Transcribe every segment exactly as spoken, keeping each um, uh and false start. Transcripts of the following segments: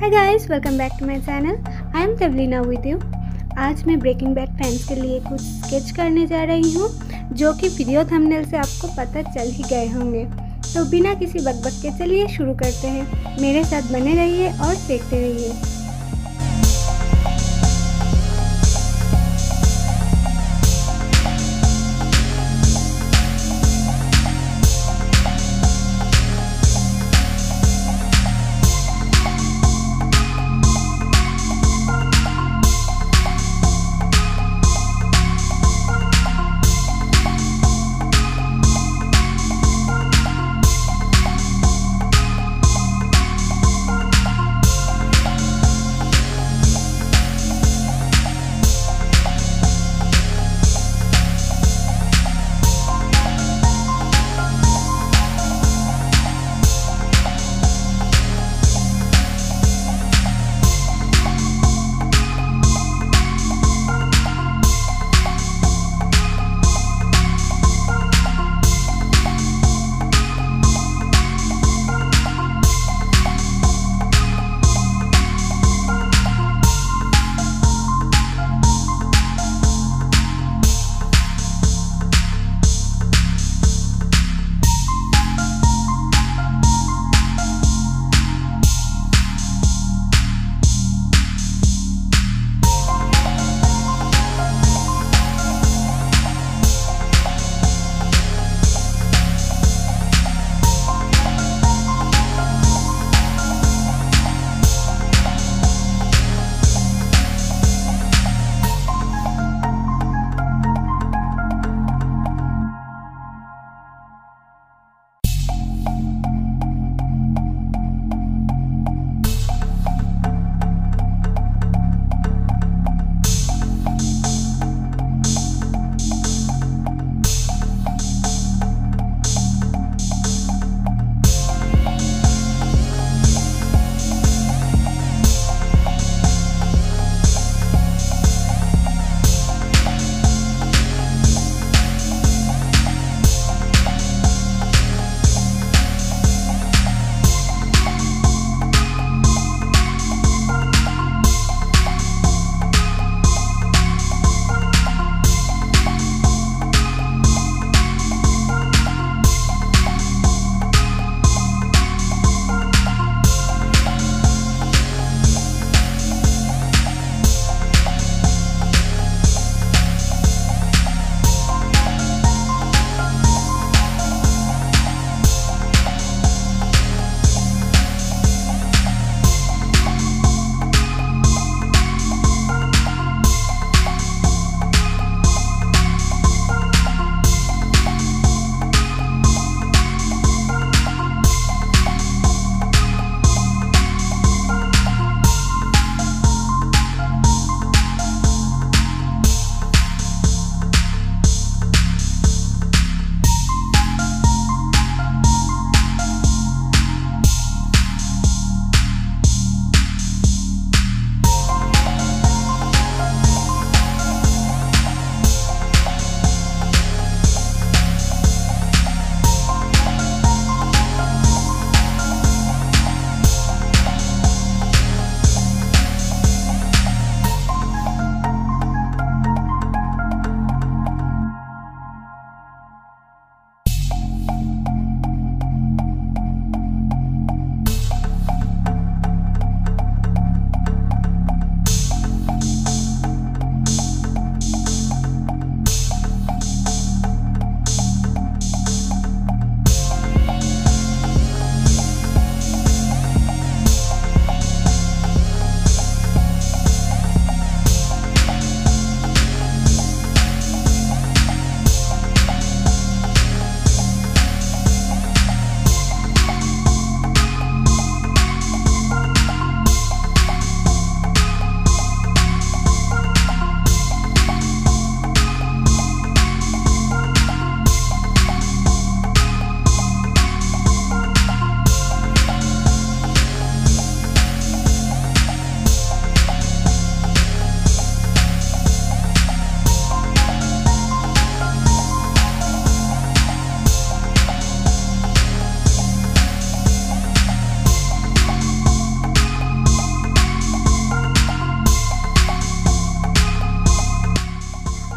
Hi guys, welcome back to my channel. I am Deblina with you. आज मैं breaking bad fans के लिए कुछ स्केच करने जा रही हूँ, जो कि वीडियो थंबनेल से आपको पता चल ही गए होंगे। तो बिना किसी बकबक के चलिए शुरू करते हैं। मेरे साथ बने रहिए और देखते रहिए।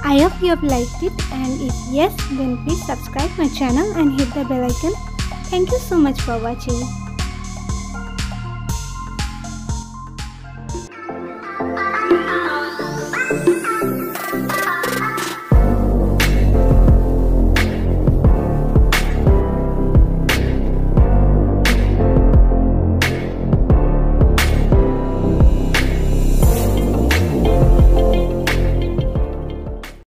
I hope you have liked it, and if yes, then please subscribe my channel and hit the bell icon. Thank you so much for watching.